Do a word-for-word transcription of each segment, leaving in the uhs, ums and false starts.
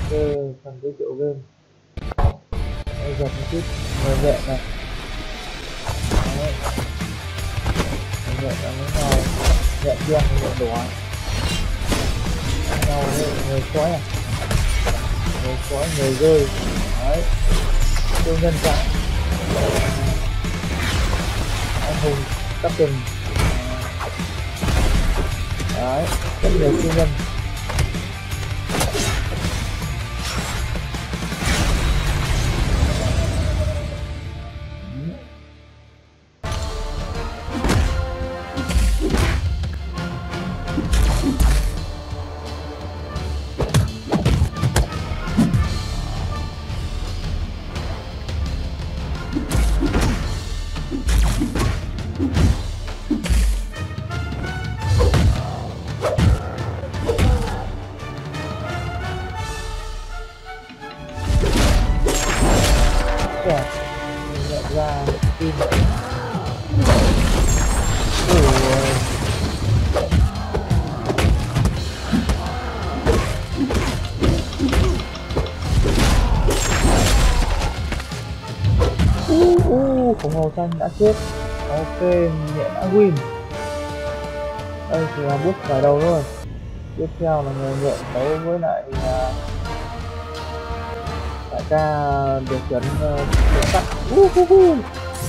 Ok, phần giới thiệu game. Đây, giật một chút người nhẹ này. Đấy. Người nhẹ là như nào? Nhẹ đen, nhẹ đỏ. Nhau với người sói à? Người sói, người rơi. Đấy. Siêu nhân trạng. Anh hùng Captain. Đấy, rất nhiều siêu nhân. Nhận ra tin uh, uh, khổng lồ xanh đã chết. Ok, nhẹ đã win. Đây thì là bước khởi đầu thôi. Tiếp theo là người nhện đấu với lại uh, đại ca điều khiển uh, sắt. Uh, uh, uh.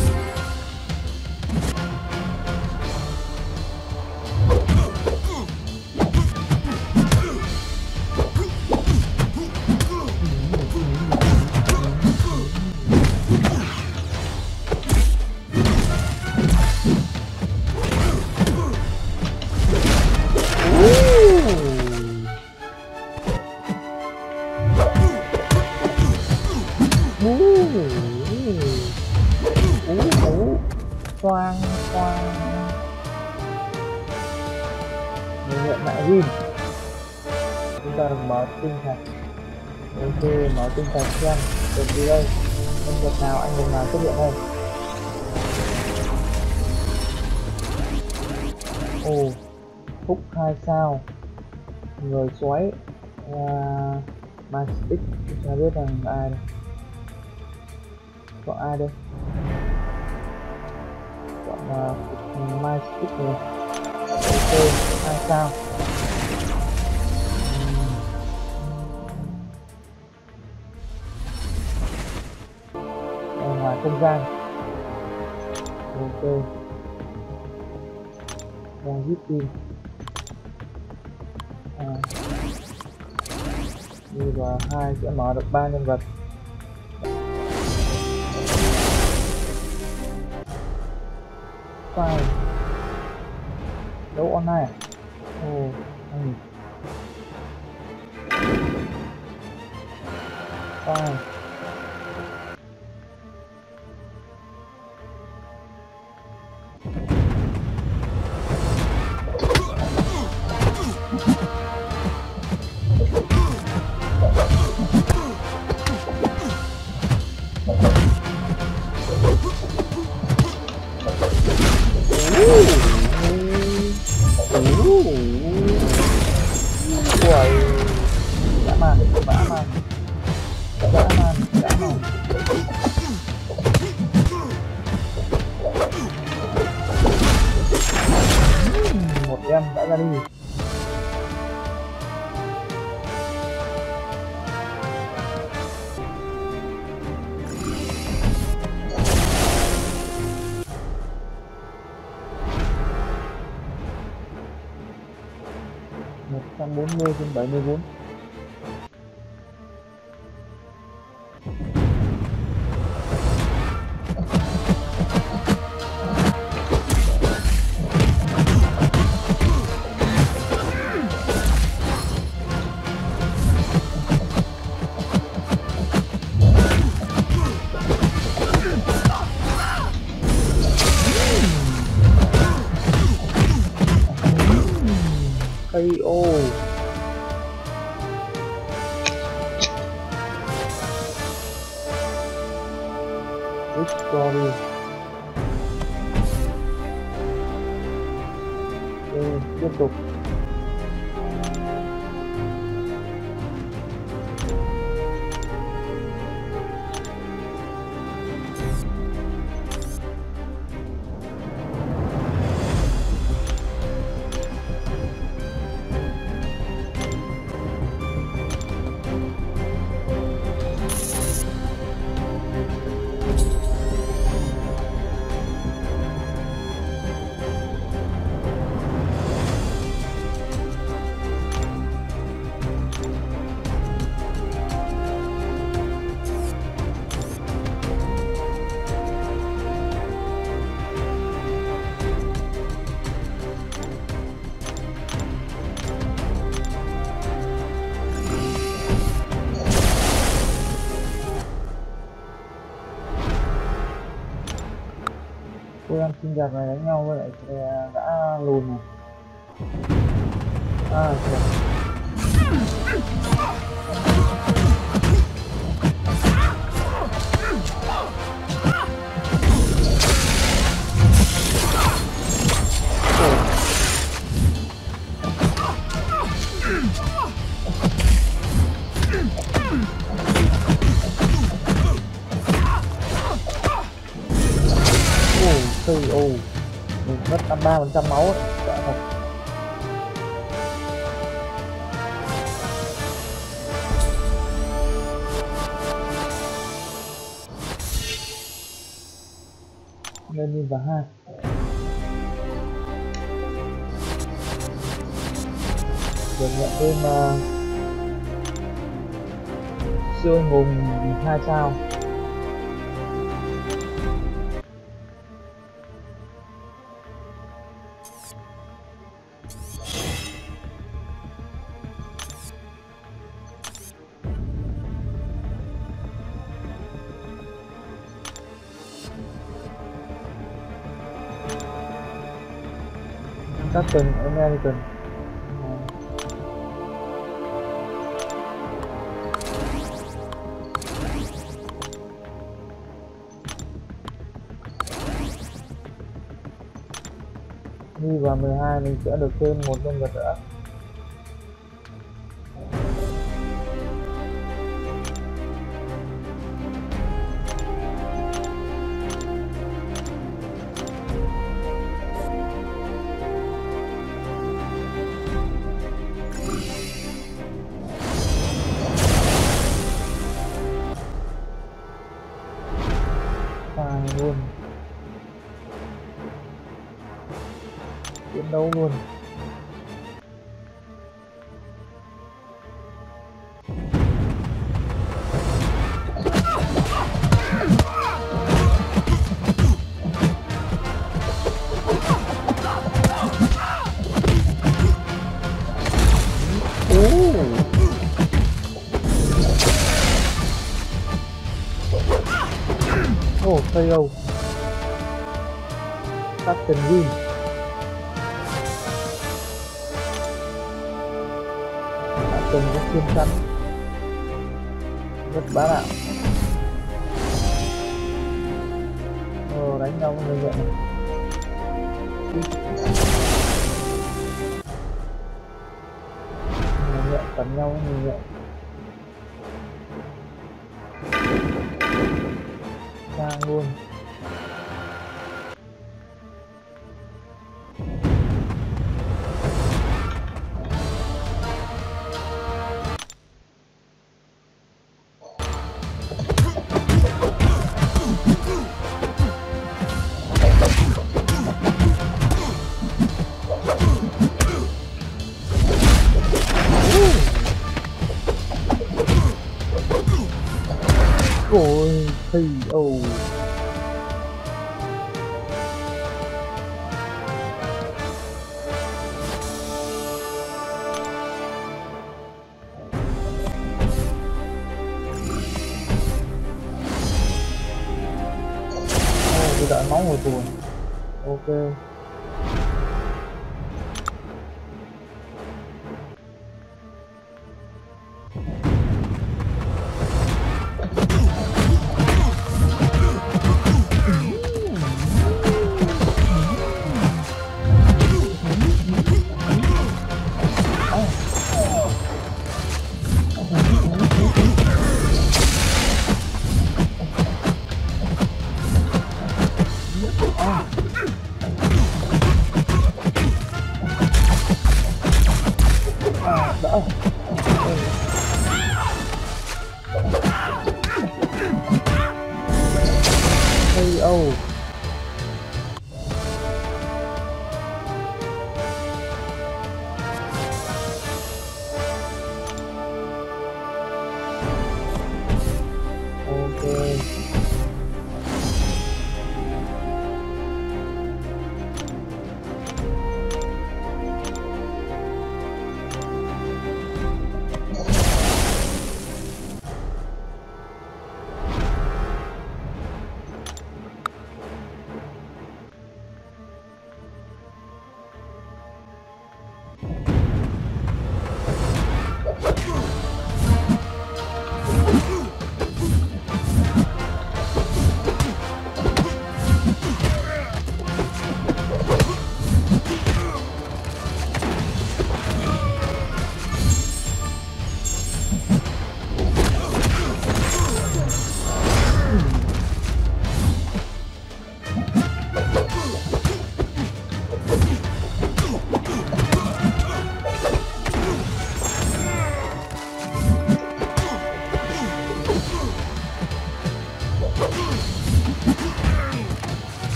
Xoang xoang người nhận lại win. Chúng ta được mở tinh thạch. Ok, mở tinh thạch xem được gì đây, nhân vật nào, anh hùng nào xuất hiện đây. Ồ, oh, Phúc hai sao, người xoáy, uh, Mystic, chưa biết là ai đây. Chọn ai đây? Chọn uh, Mystic này. Ok, hai sao. Ở ngoài không gian. Ok. Đang giúp team. À. Đi vào hai sẽ mở được ba nhân vật. Five. Đấu online à? Ồ, oh, anh. Five. Ui, dã man, dã man, dã man, dã man. Một em đã ra đi. một trăm bốn mươi trên bảy mươi bốn. ca o. Victory. Ok, tiếp tục. tôi đang xinh đẹp này đánh nhau với lại gã lùn này. À trời. Ồ, ồ, mình mất năm mươi ba phần trăm máu ấy. Dạ thật. Lên đi vào hai. Được nhận thêm uh, siêu anh hùng hai sao. Captain American. Đi vào mười hai mình sẽ được thêm một nhân vật nữa. Luôn chiến đấu luôn. Ồ, ca o. Captain Win. Captain có khiên chắn rất bá đạo. Ồ, đánh nhau người nhận này. Người nhận tấn nhau người nhận. Sang luôn. Ôi, thì ồ. Tôi đợi máu hồi tuần. Ok. Đỡ. ca o. Ok.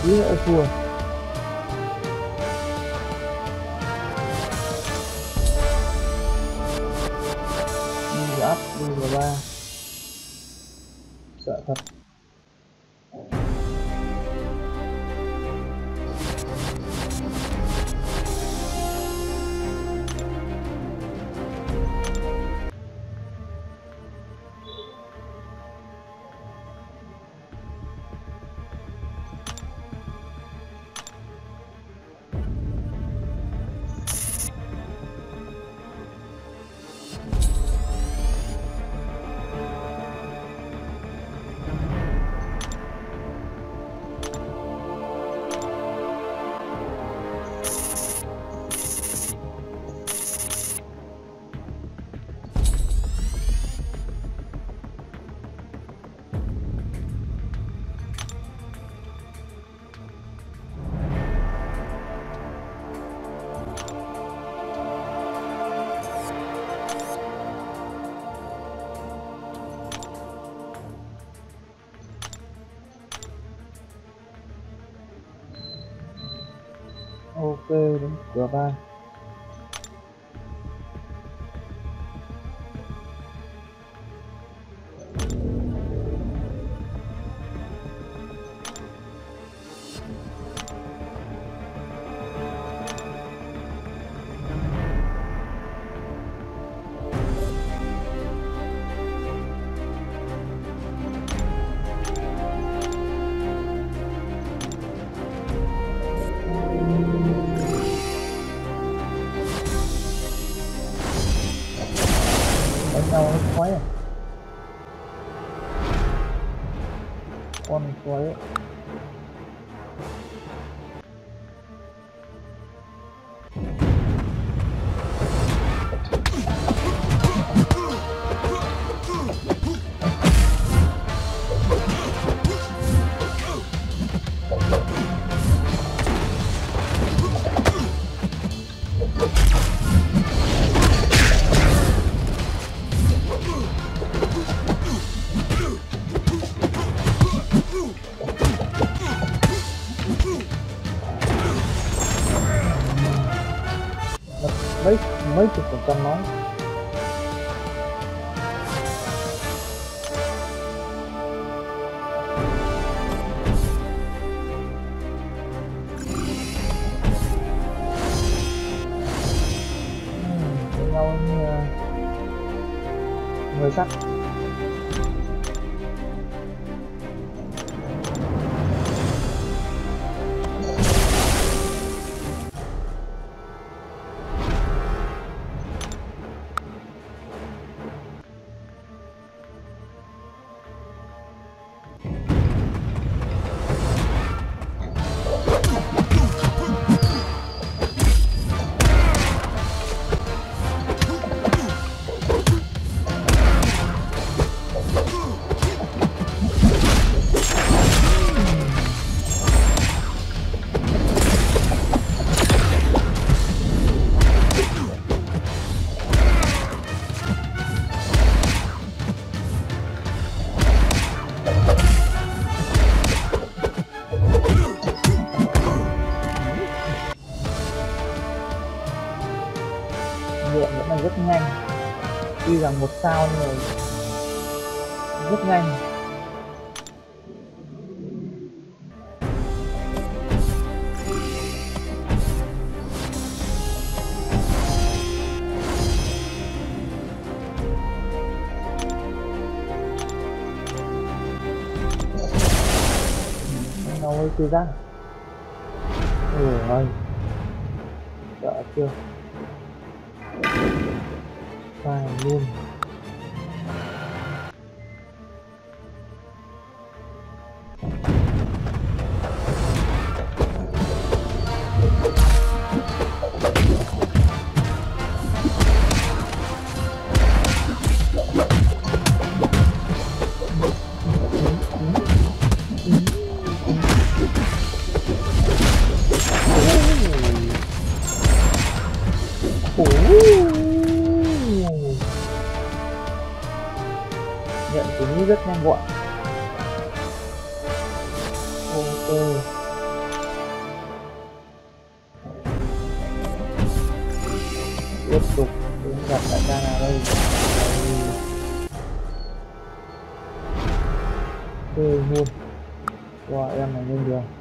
tí nữa thua. Đi up đi vào ba, sợ thật. Ok, đến cửa ba. Nhau nó khoái à, con khoái ấy. mấy mấy chục phần trăm máu. Uhm, nhau như người sắt. Nghiệm vẫn là rất nhanh, tuy rằng một sao nhưng mà rất nhanh. Nó hơi tươi giác. Ôi ơi, sợ chưa? Phải luôn. Nhận tính rất nhanh gọn. Ok. tiếp tục đến gặp đại ca nào đây. Chơi luôn cho em này lên đường.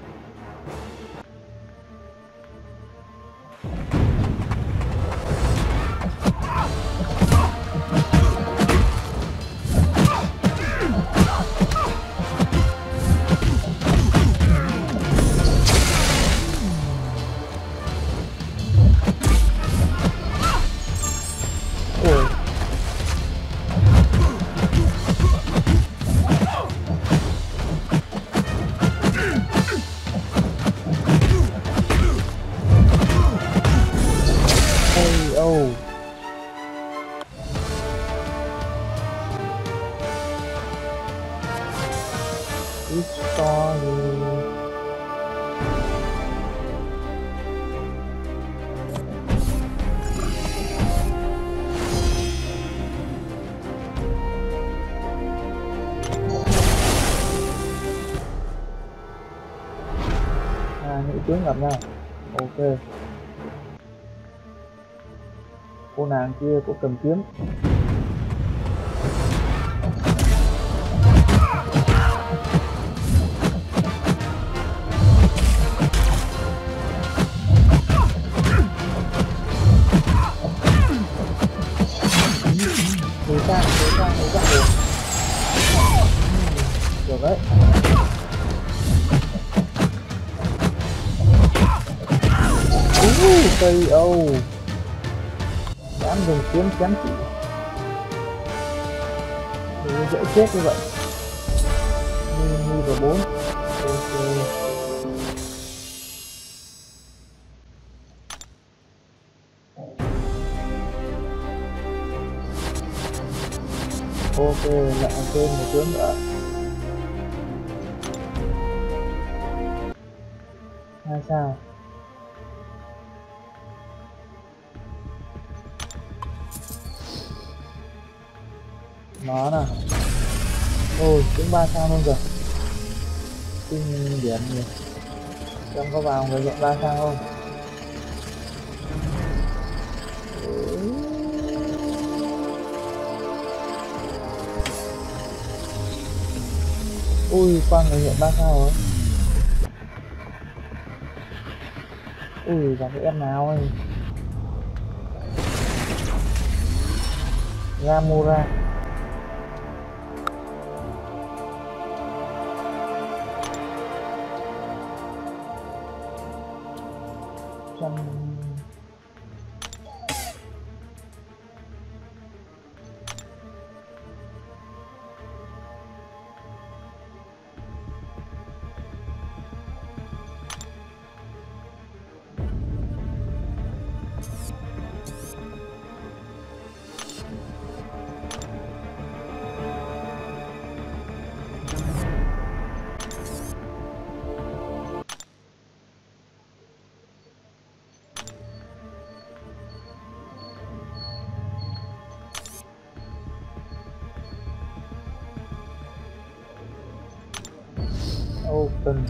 Nữ tướng gặp nhau. Ok, cô nàng kia có cầm kiếm. Đối sang, đối sang, đối sang được. Được đấy. Cây ô dám dùng kiếm chém chị thì dễ chết như vậy. Như như vào bốn. Ok, ok lại thêm một tướng nữa. Hai sao. Nó nè. Ôi, cũng ba sao luôn rồi. Kinh điển nhỉ. Trong có vào người nhận ba sao không? Ui, qua người nhận ba sao rồi. Ui, gặp cái em nào ơi. Gamura. Trăm open.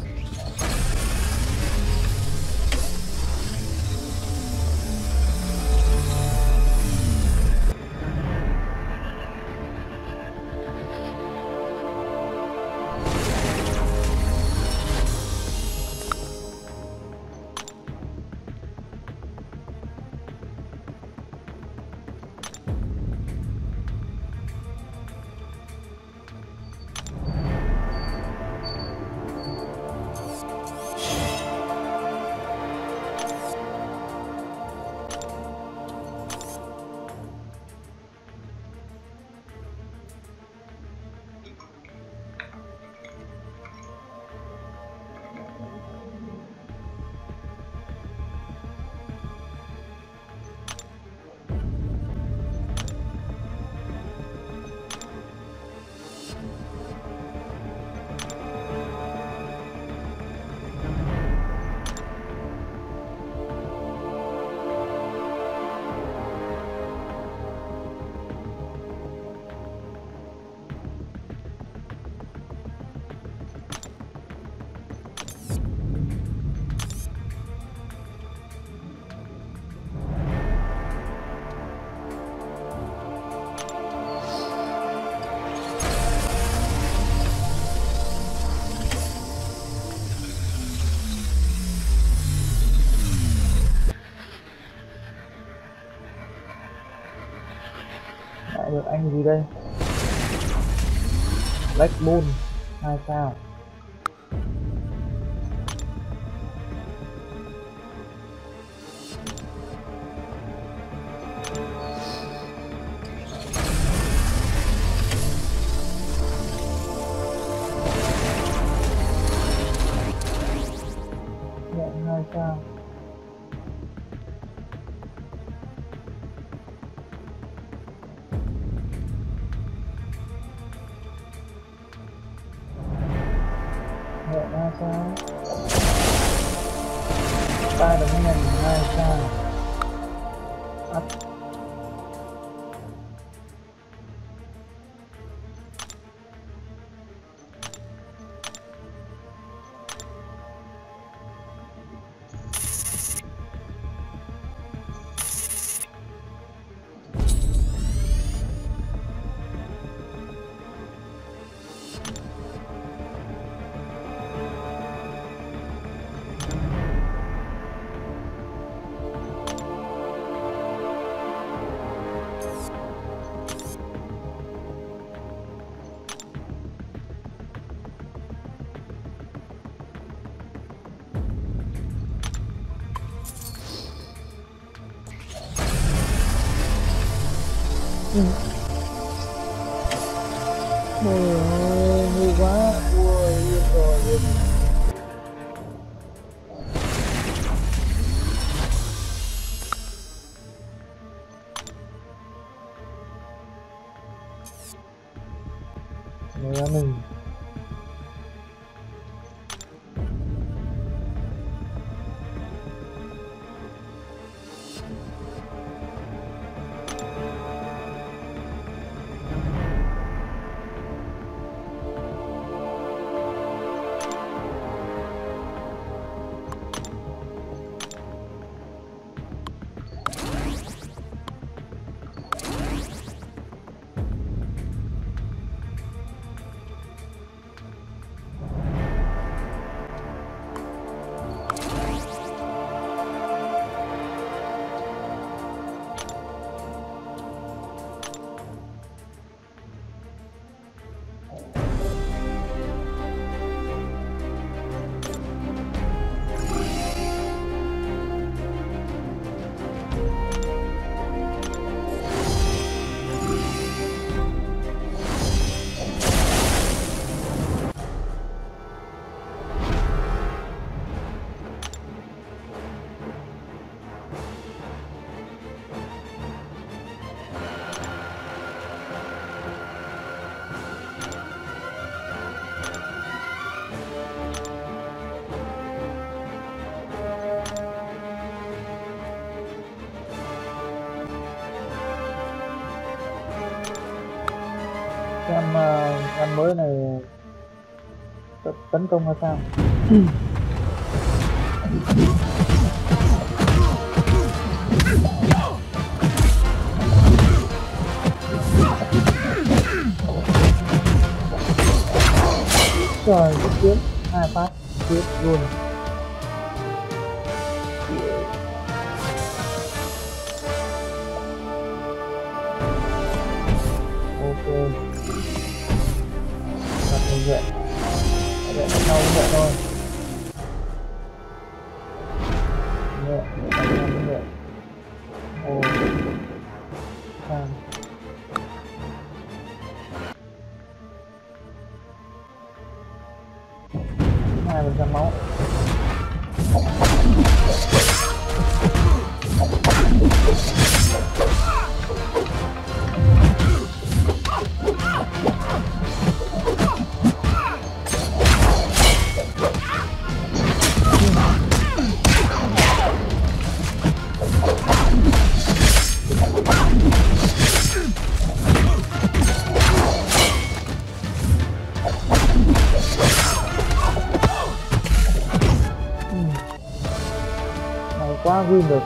cái gì đây? Black Moon hai sao. Nhận hai sao. Nhận hai sao. Ba đồng nhận hai sao. Up. Ừ. Ôi ơi, ngu quá. Ui, yên rồi, yên. Người mình. Xem uh, em mới này t tấn công hay sao? Ừ. Trời, cái kiếm hai phát tiếp luôn. Ok. Đặt như vậy. Vậy nó nhau như vậy thôi. Nhẹ, như vậy. Ồ. Sang. hai phần trăm máu. Quá win được.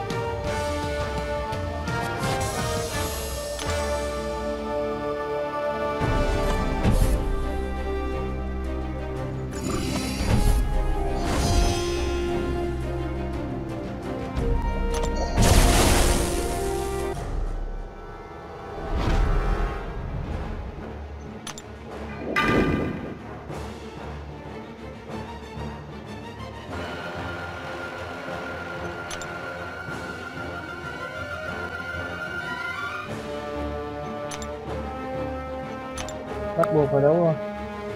bắt buộc phải đấu rồi.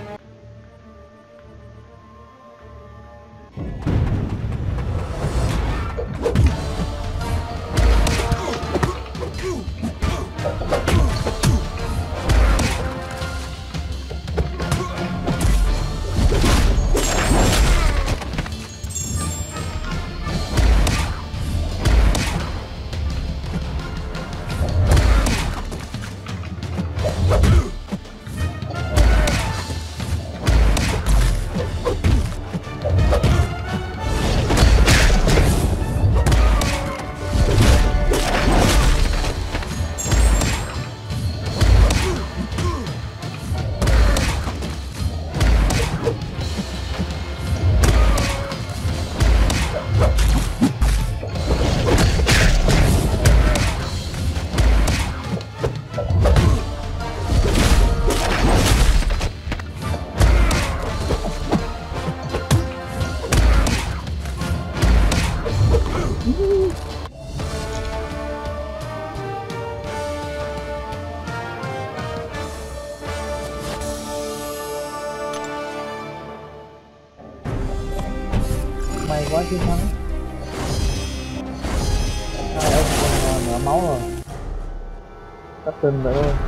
May quá chiến thắng. Hai ông còn nở máu rồi. Cắt tin vậy thôi.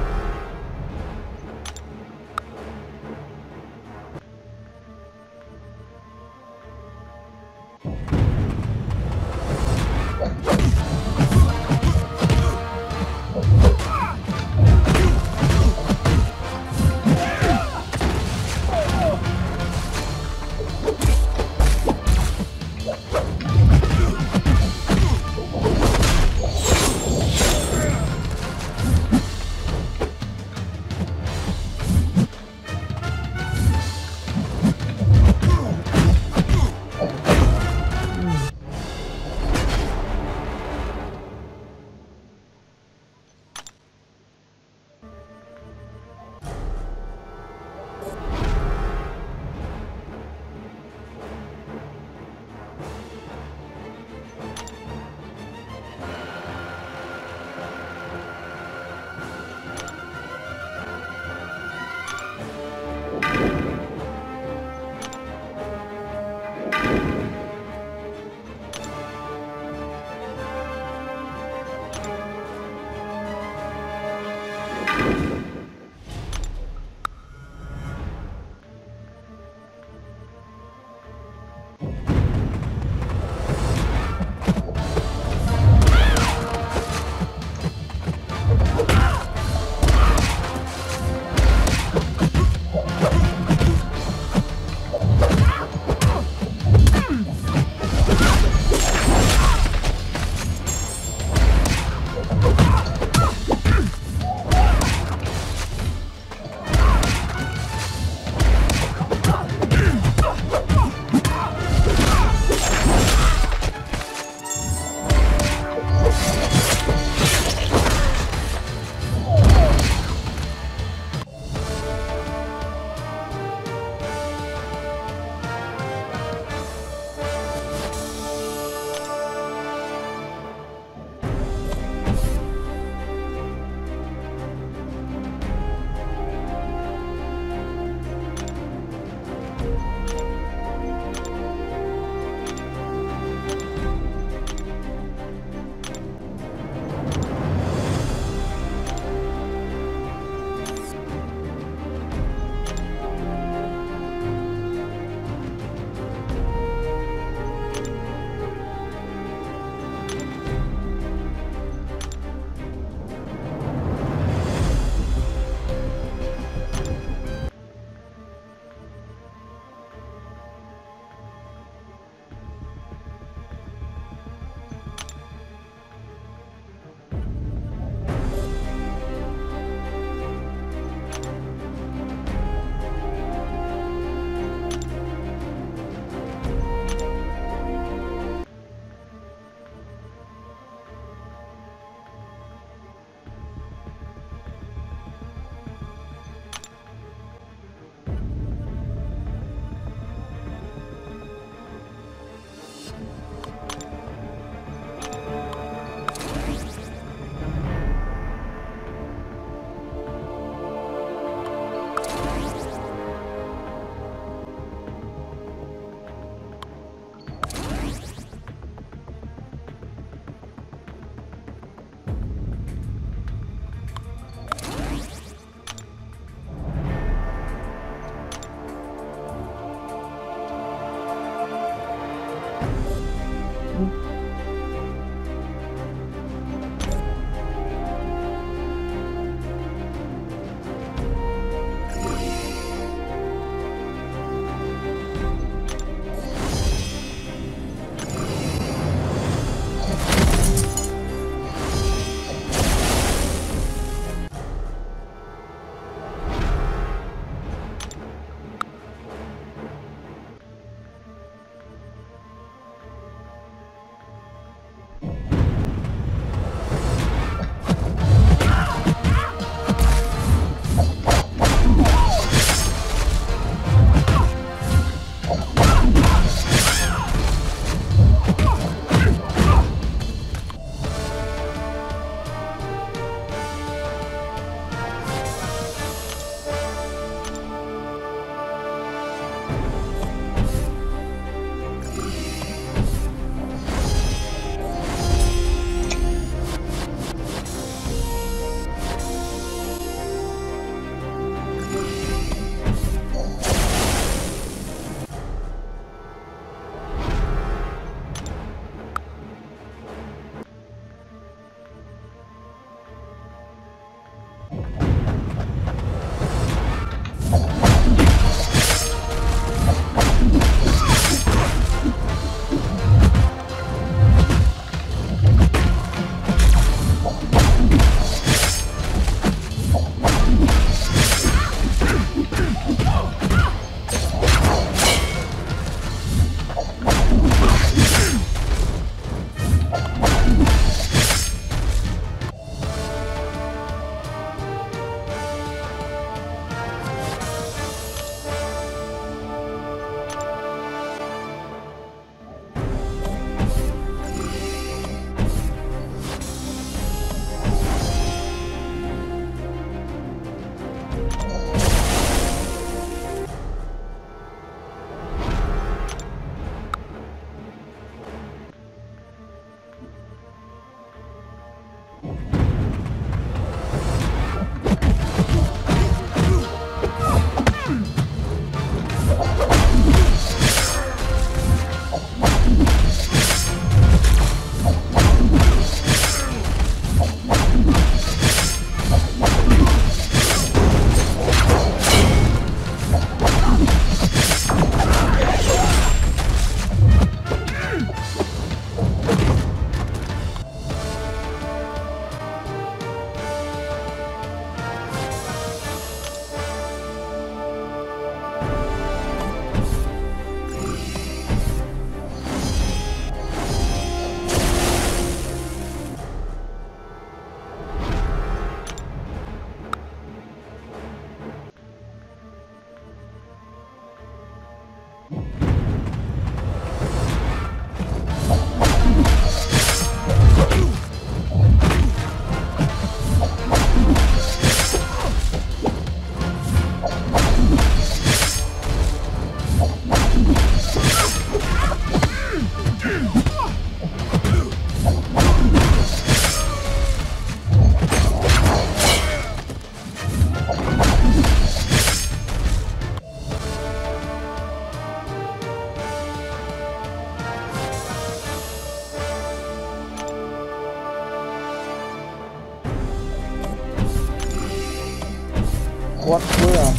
Quất cuối à.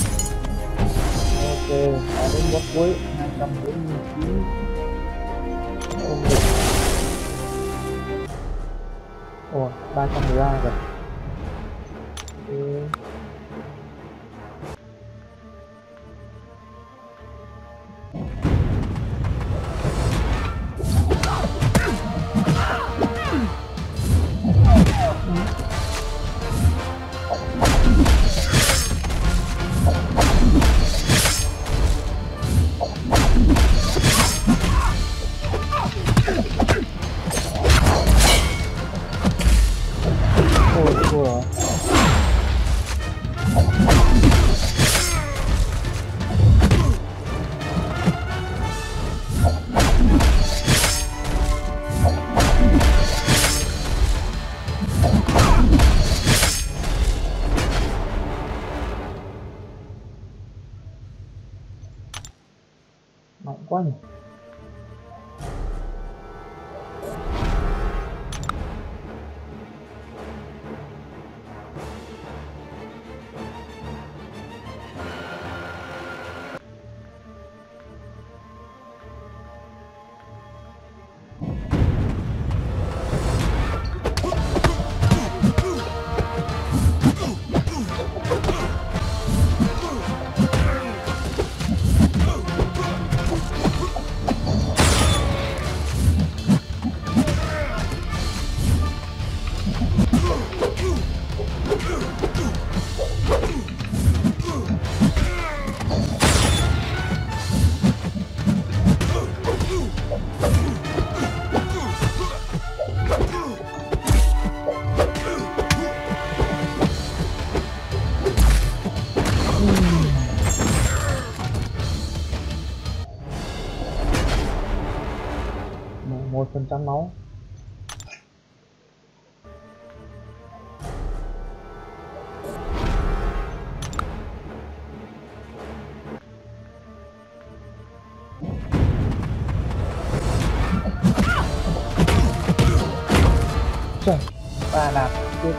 Ok, đã đến quất cuối hai trăm bốn mươi chín không được. Ồ, ba trăm mười ba rồi. Ok. Nóng quá nhỉ. Một phần trăm máu. Trời, ba đạp tiếp.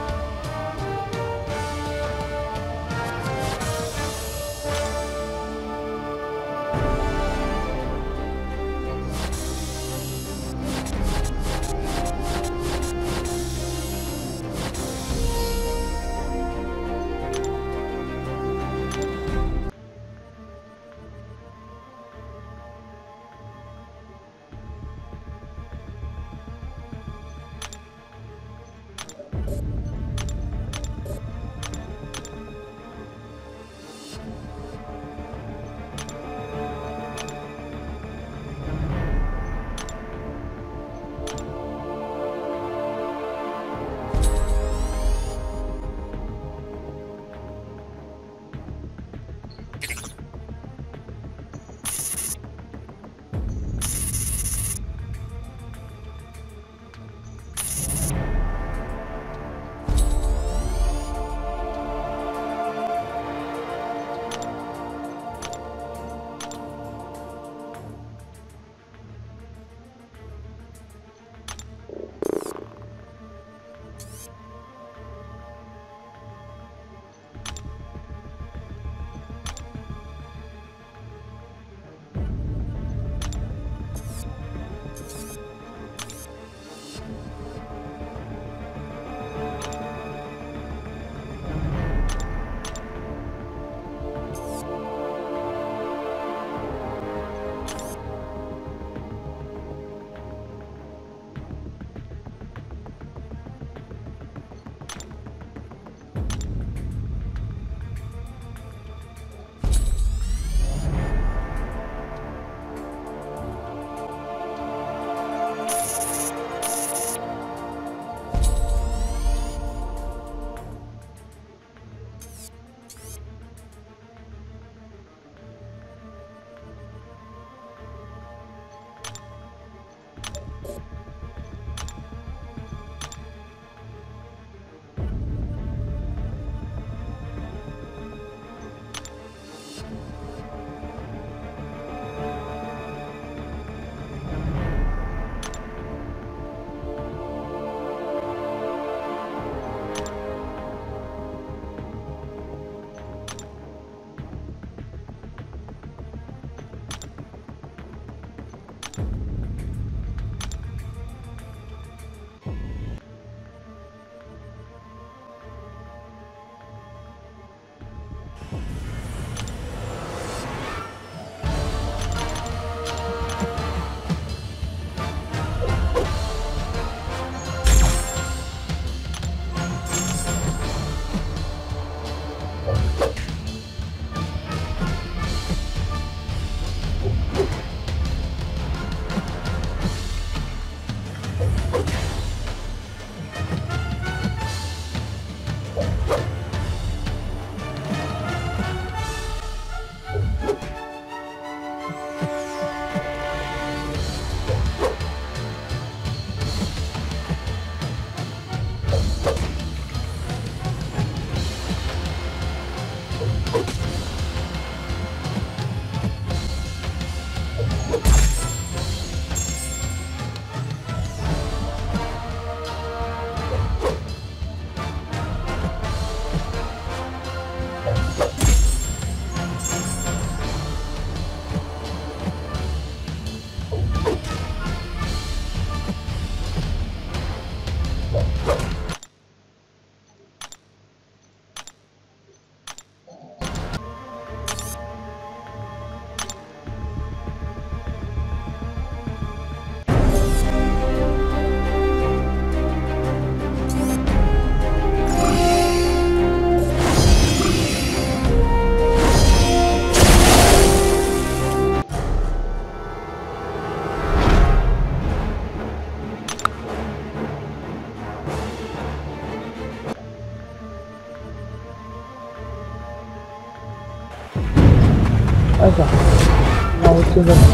Ây da, mau chưa được.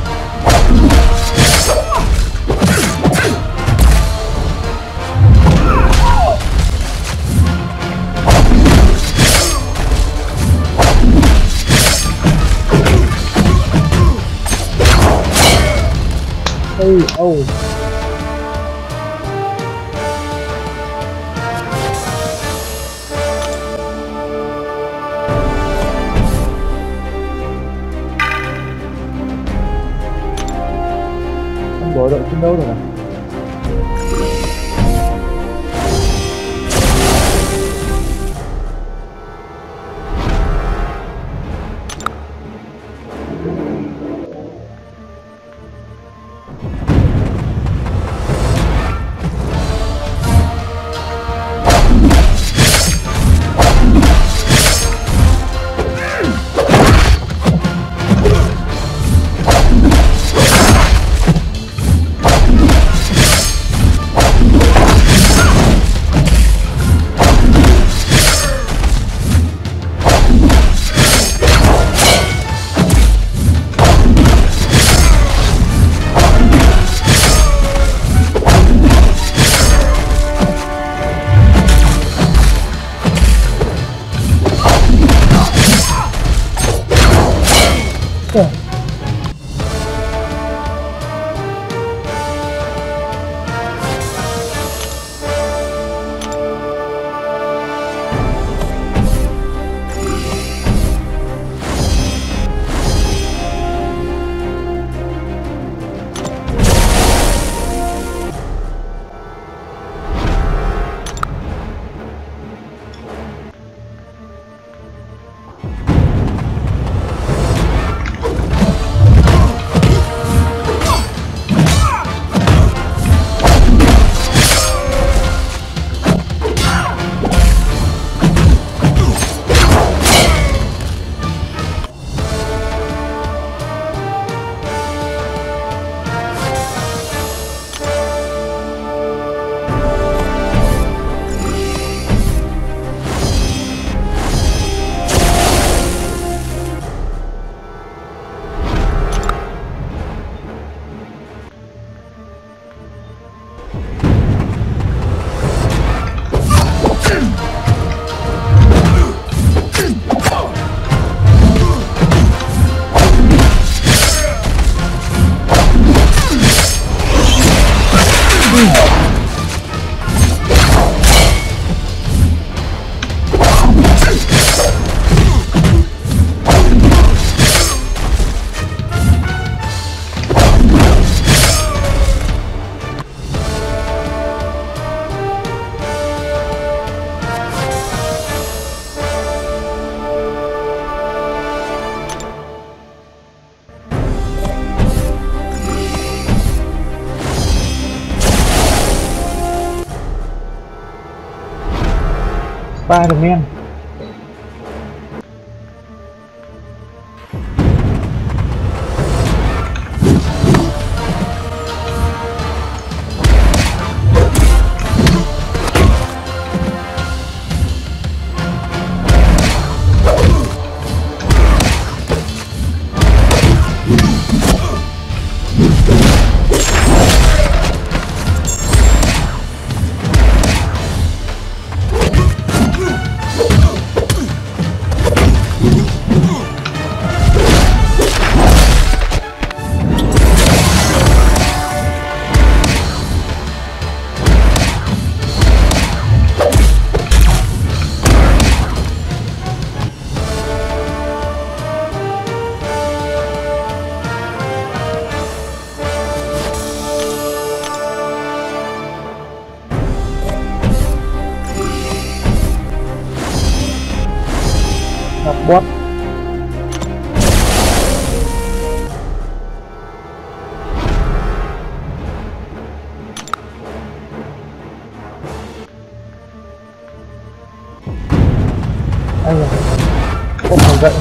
Ây, oh. Bộ đội chiến đấu rồi này. Spider-Man. Bot. Ây da, không phải vậy.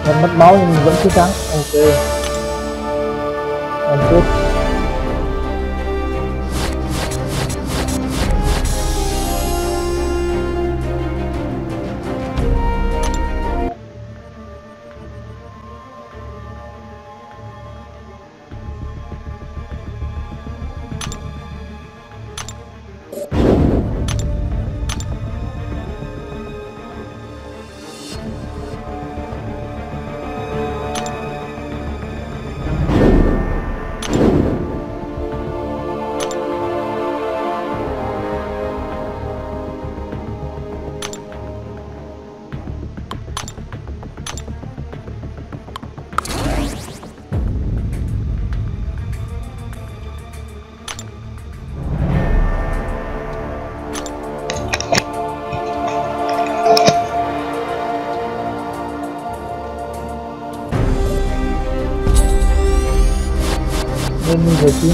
Vẫn mất máu nhưng mình vẫn chưa thắng. Ok, làm tốt. Nên mình phải chín.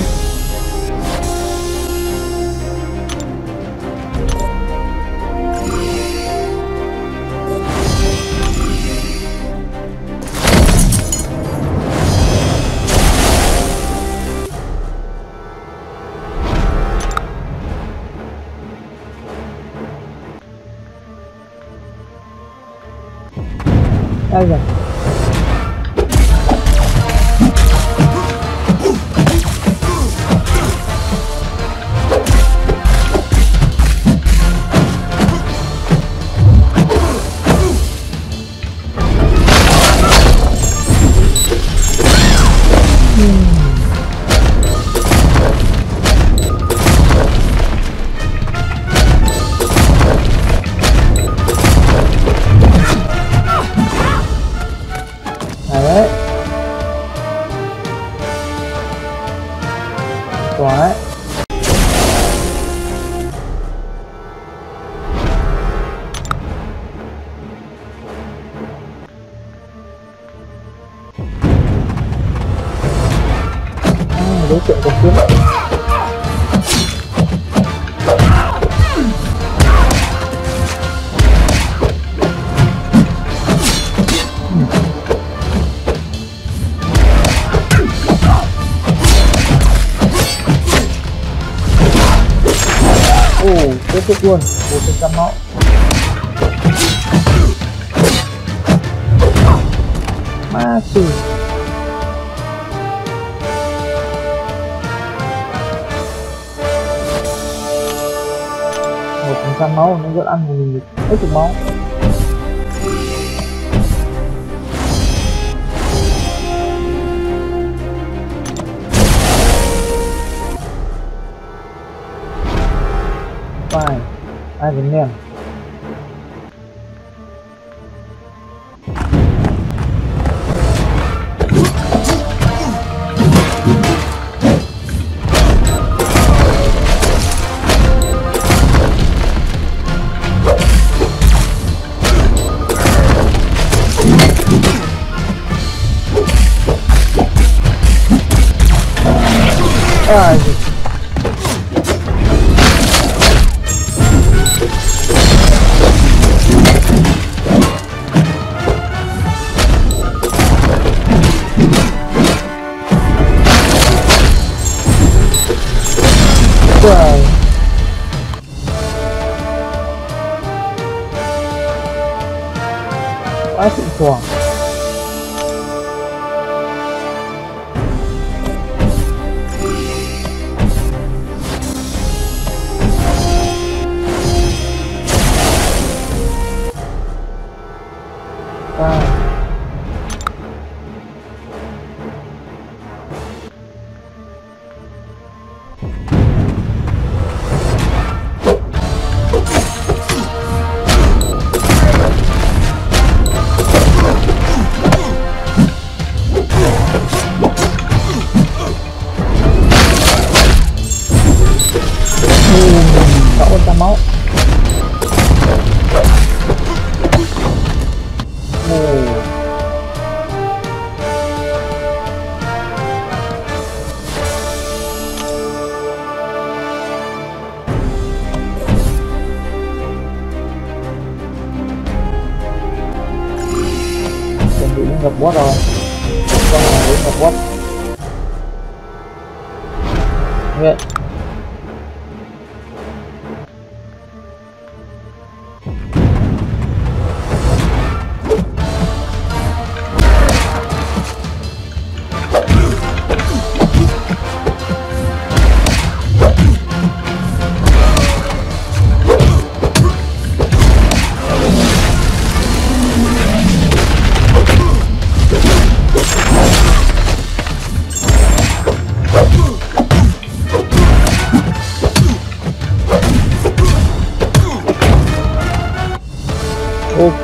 Đây rồi. Đấy. Quá. À, đối tượng có kiếm. Ồ, kết thúc luôn, một phần trăm máu. Ma xì. Một phần trăm máu nó vẫn ăn của mình được hết chục máu. Phải, ai vẫn nè. Ai trời. Quá xịn xoàng. À. gặp boss rồi, con này cũng gặp boss. Nghiện. Ok.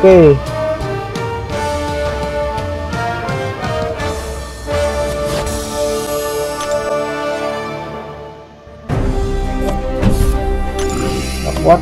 What?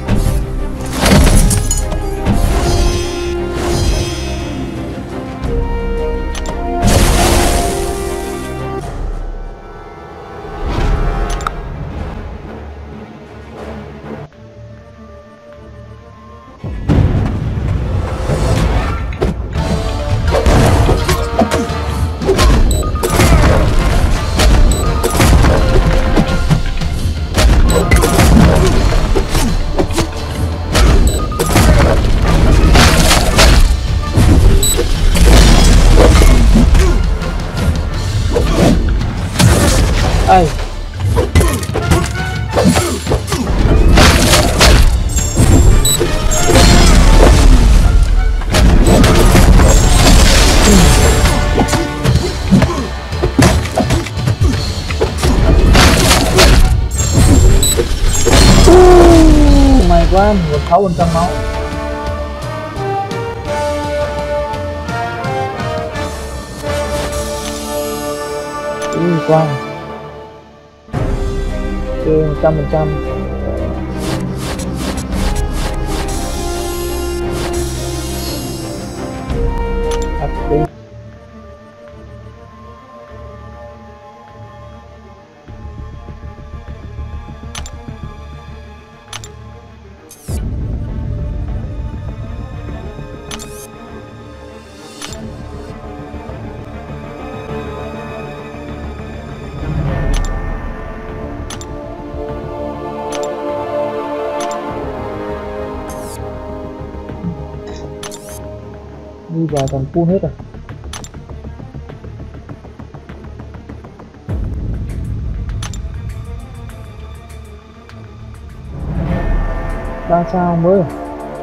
Ai. Uh, may quá, một sáu bên trong máu. Ui quang. Ok, một trăm phần trăm. Update. Đi vào toàn full hết rồi. Ba sao mới rồi.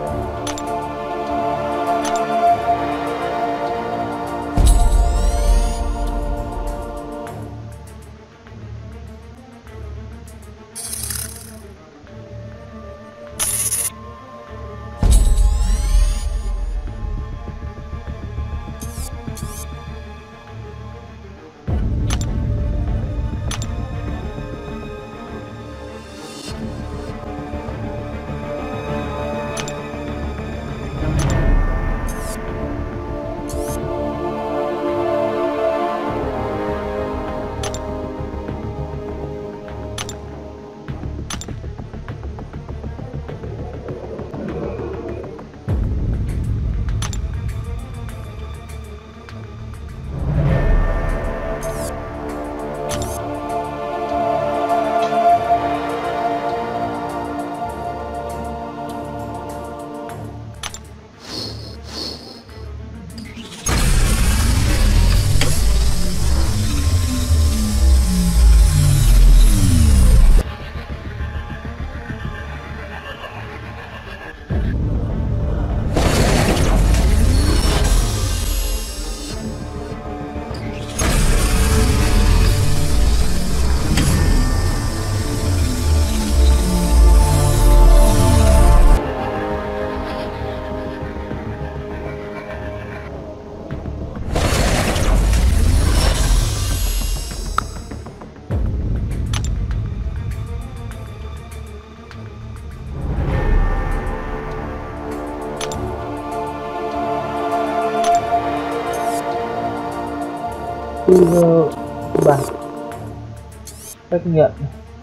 Trigger bảng xác nhận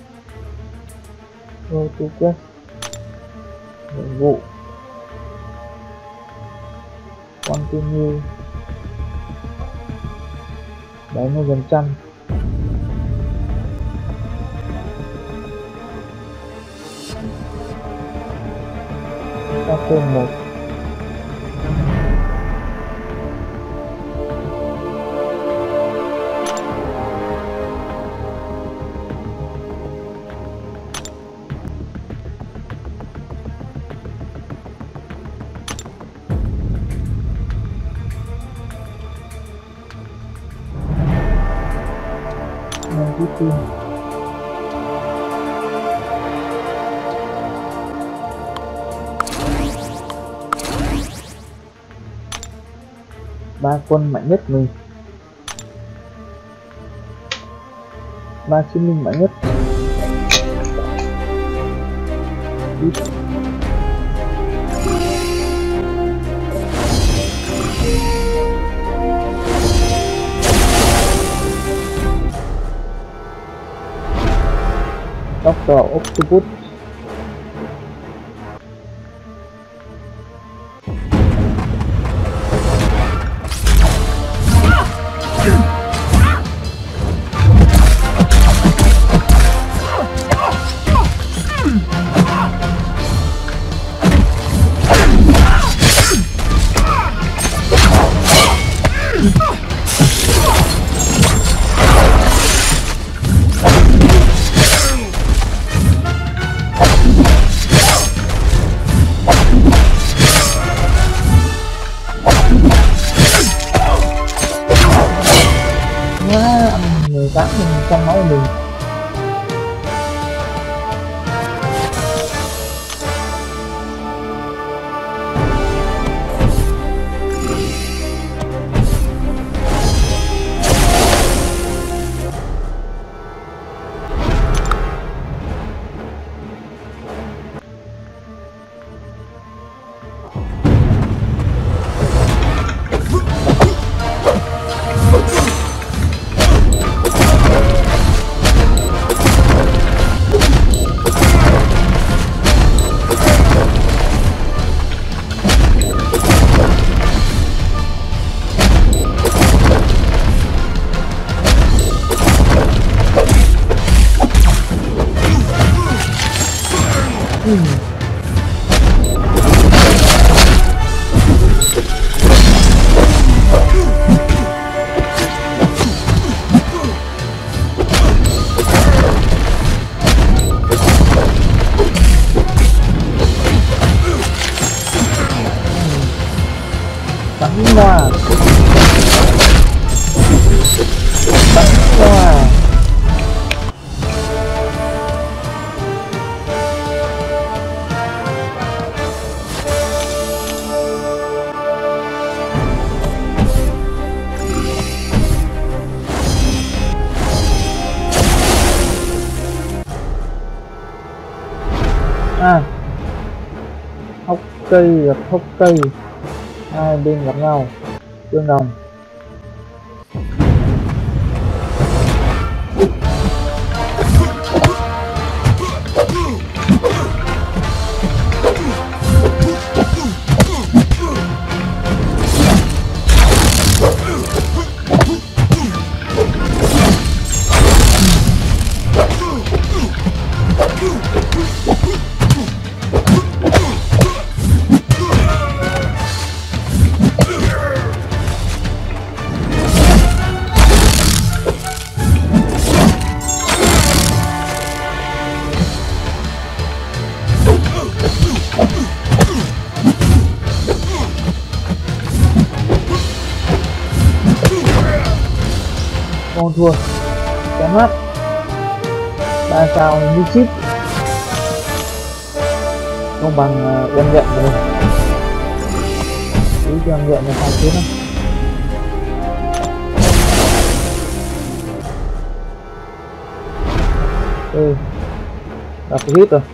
go to quest nhiệm vụ continue Đấy nó gần trăm. Ta thêm một. Tin. Ba quân mạnh nhất mình, ba chiến binh mạnh nhất. Ít. Doctor Octopus. mười tám phần trăm máu mình. Bắn loa, bắn loa. À, hốc cây gặp hốc cây, hai bên gặp nhau tương đồng. Con thua kém mắt ba sao như chip không bằng uh, em nhận rồi. Ý cho em nhận là sao chứ không? Ừ, đặt hit rồi.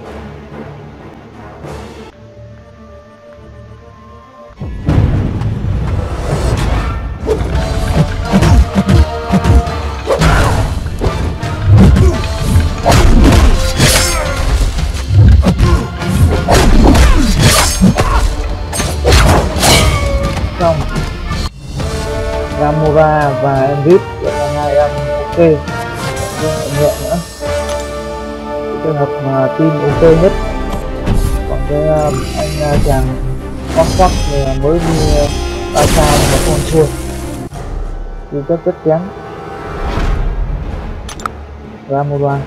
Gamora và Enrit này đang ok, nhẹ nữa. Trường hợp mà pin ok nhất, còn cái anh chàng khoác khoác thì mới đi ba sao mà không thua, thì rất rất kém. Ra một đoàn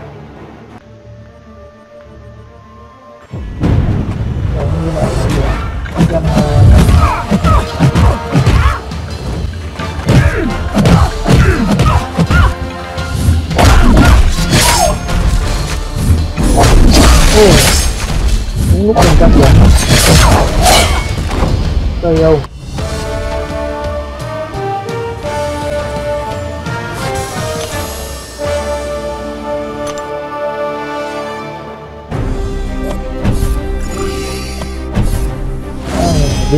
như vậy không trăm đúng lúc mình cắt rồi cây đâu vịt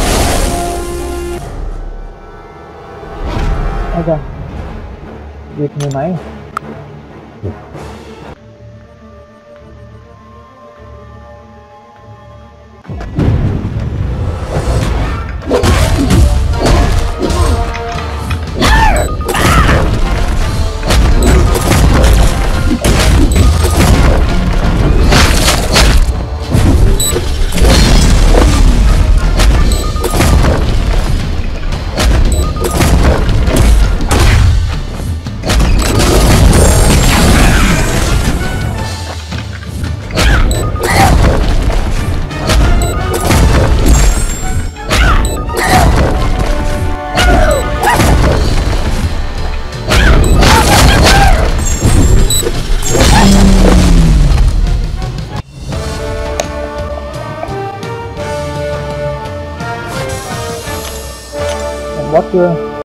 ai ra vịt người máy bot chưa